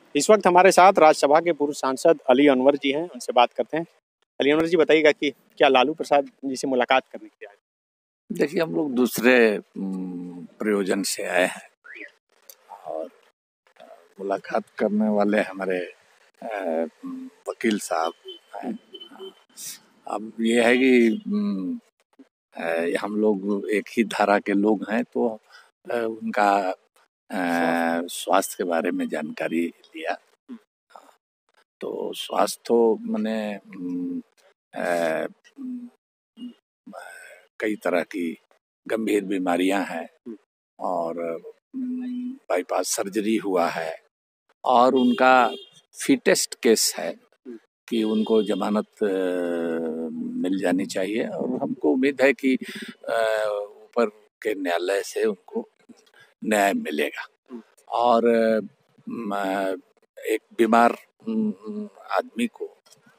इस वक्त हमारे साथ राज्यसभा के पूर्व सांसद अली अनवर जी हैं, उनसे बात करते हैं। अली अनवर जी, बताइएगा कि क्या लालू प्रसाद जी से मुलाकात करने के लिए आए? देखिए, हम लोग दूसरे प्रयोजन से आए हैं और मुलाकात करने वाले हमारे वकील साहब हैं। अब ये है कि हम लोग एक ही धारा के लोग हैं, तो उनका स्वास्थ्य के बारे में जानकारी लिया। तो स्वास्थ्य तो मैंने कई तरह की गंभीर बीमारियां हैं और बाईपास सर्जरी हुआ है और उनका फिटेस्ट केस है कि उनको जमानत मिल जानी चाहिए और हमको उम्मीद है कि ऊपर के न्यायालय से उनको न्याय मिलेगा। और एक बीमार आदमी को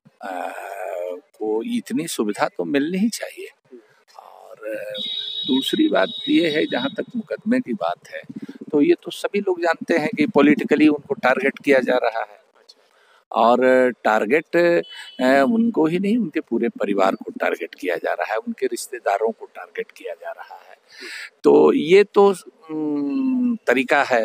इतनी सुविधा तो मिलनी ही चाहिए। और दूसरी बात ये है, जहाँ तक मुकदमे की बात है, तो ये तो सभी लोग जानते हैं कि पॉलिटिकली उनको टारगेट किया जा रहा है और टारगेट उनको ही नहीं, उनके पूरे परिवार को टारगेट किया जा रहा है, उनके रिश्तेदारों को टारगेट किया जा रहा है। तो ये तो तरीका है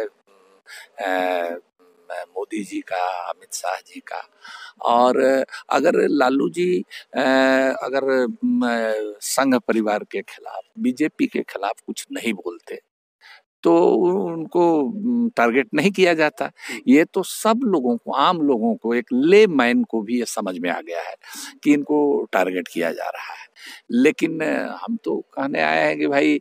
मोदी जी का, अमित शाह जी का। और अगर लालू जी अगर संघ परिवार के खिलाफ, बीजेपी के खिलाफ कुछ नहीं बोलते तो उनको टारगेट नहीं किया जाता। ये तो सब लोगों को, आम लोगों को, एक ले मैन को भी ये समझ में आ गया है कि इनको टारगेट किया जा रहा है। लेकिन हम तो कहने आए हैं कि भाई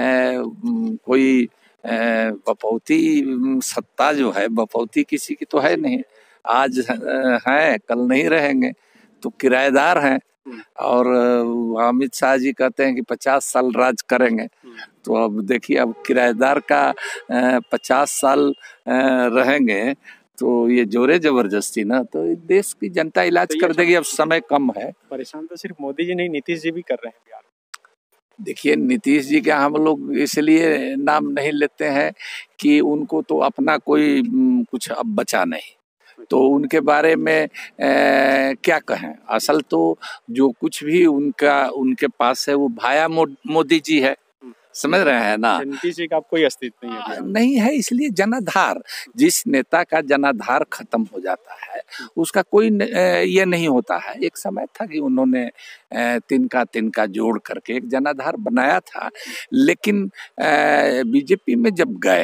कोई बपौती सत्ता जो है, बपौती किसी की तो है नहीं। आज है, कल नहीं रहेंगे, तो किराएदार हैं। और अमित शाह जी कहते हैं कि 50 साल राज करेंगे। तो अब देखिए, अब किराएदार का 50 साल रहेंगे तो ये जोरे जबरदस्ती ना, तो देश की जनता इलाज तो कर देगी। अब समय कम है। परेशान तो सिर्फ मोदी जी नहीं, नीतीश जी भी कर रहे हैं बिहार। देखिए, नीतीश जी का हम लोग इसलिए नाम नहीं लेते हैं कि उनको तो अपना कोई कुछ अब बचा नहीं, तो उनके बारे में क्या कहें। असल तो जो कुछ भी उनके पास है वो भाया मोदी जी है, समझ रहे हैं ना। नीतीश जी का अब कोई अस्तित्व नहीं है। नहीं है, इसलिए जनाधार, जिस नेता का जनाधार खत्म हो जाता है उसका कोई ये नहीं होता है। एक समय था कि उन्होंने तिनका तिनका जोड़ करके एक जनाधार बनाया था, लेकिन बीजेपी में जब गए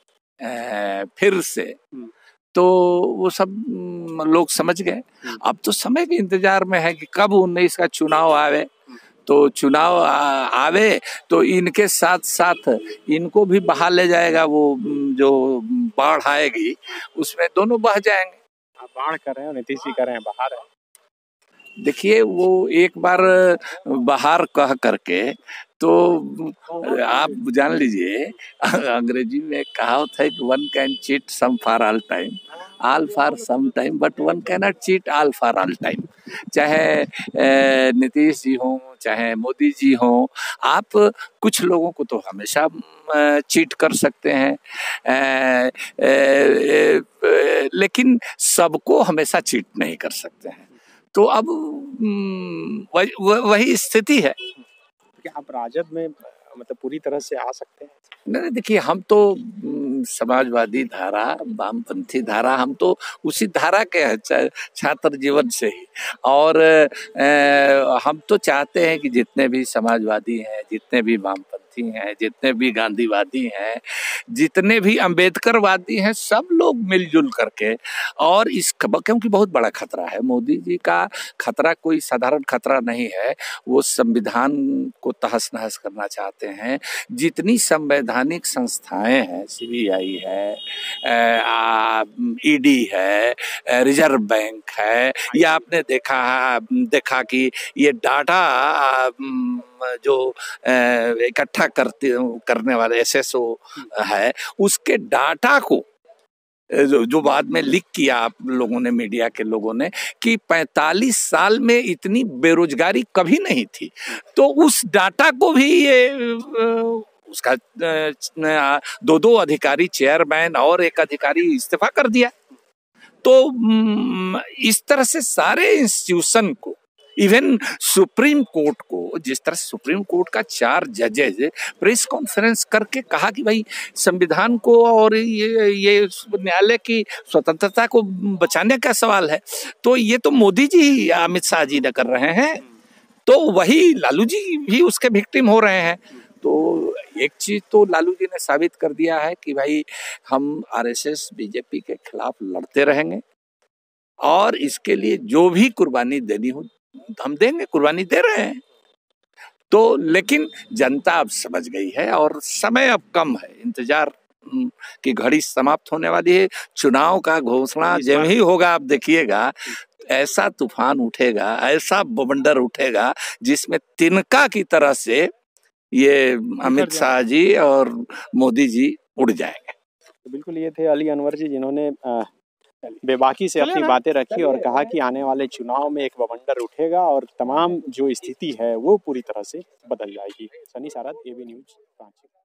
फिर से, तो वो सब लोग समझ गए। अब तो समय के इंतजार में है कि कब 19 का चुनाव आवे, तो चुनाव आवे तो इनके साथ साथ इनको भी बहा ले जाएगा। वो जो बाढ़ आएगी उसमें दोनों बह जाएंगे। आप बाढ़ कर रहे हैं, नीतीश जी कर रहे हैं बहार है। देखिए, वो एक बार बहार कह करके, तो आप जान लीजिए, अंग्रेजी में कहावत है कि one can cheat some for all time, all for some time, but one can not cheat all for all time. चाहे नीतीश जी हों, चाहे मोदी जी हों, आप कुछ लोगों को तो हमेशा चीट कर सकते हैं, लेकिन सबको हमेशा चीट नहीं कर सकते हैं। तो अब वही स्थिति है। कि आप राजद में मतलब पूरी तरह से आ सकते हैं? नहीं, देखिए, हम तो समाजवादी धारा, वामपंथी धारा, हम तो उसी धारा के हैं छात्र जीवन से ही। और हम तो चाहते हैं कि जितने भी समाजवादी हैं, जितने भी वामपंथी हैं, जितने भी गांधीवादी हैं, जितने भी अंबेडकरवादी हैं, सब लोग मिलजुल करके, और इस क्योंकि बहुत बड़ा खतरा है। मोदी जी का खतरा कोई साधारण खतरा नहीं है। वो संविधान को तहस नहस करना चाहते हैं। जितनी संवैधानिक संस्थाएं हैं, सीबीआई है, ईडी है, रिजर्व बैंक है, या आपने देखा कि ये डाटा जो इकट्ठा करने वाले एसएसओ है, उसके डाटा को जो बाद में लीक किया आप लोगों ने, मीडिया के लोगों ने, कि 45 साल में इतनी बेरोजगारी कभी नहीं थी। तो उस डाटा को भी ये उसका 2 अधिकारी, चेयरमैन और एक अधिकारी इस्तीफा कर दिया। तो इस तरह से सारे इंस्टीट्यूशन को, इवन सुप्रीम कोर्ट को, जिस तरह सुप्रीम कोर्ट का 4 जजेज प्रेस कॉन्फ्रेंस करके कहा कि भाई संविधान को और ये न्यायालय की स्वतंत्रता को बचाने का सवाल है, तो ये तो मोदी जी, अमित शाह जी ने कर रहे हैं, तो वही लालू जी भी उसके विक्टिम हो रहे हैं। तो एक चीज तो लालू जी ने साबित कर दिया है कि भाई हम आरएसएस बीजेपी के खिलाफ लड़ते रहेंगे और इसके लिए जो भी कुर्बानी देनी हो हम देंगे, कुर्बानी दे रहे हैं। तो लेकिन जनता अब समझ गई है और समय अब कम है, इंतजार की घड़ी समाप्त होने वाली है। चुनाव का घोषणा जब ही होगा, आप देखिएगा ऐसा तूफान उठेगा, ऐसा बवंडर उठेगा जिसमें तिनका की तरह से ये अमित शाह जी और मोदी जी उड़ जाएंगे। तो बिल्कुल ये थे अली अनवर जी, जिन्होंने बेबाकी से अपनी बातें रखी और कहा कि आने वाले चुनाव में एक बवंडर उठेगा और तमाम जो स्थिति है वो पूरी तरह से बदल जाएगी। Sunny Sharad, AB news, Ranchi.